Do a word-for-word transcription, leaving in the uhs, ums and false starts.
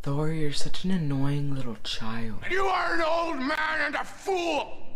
Thor, you're such an annoying little child. You are an old man and a fool!